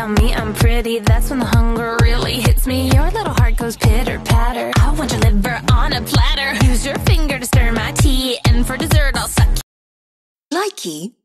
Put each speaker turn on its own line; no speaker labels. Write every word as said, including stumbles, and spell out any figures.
tell me I'm pretty, that's when the hunger really hits me. Your little heart goes pitter-patter. I want your liver on a platter. Use your finger to stir my tea, and for dessert I'll suck.
Likey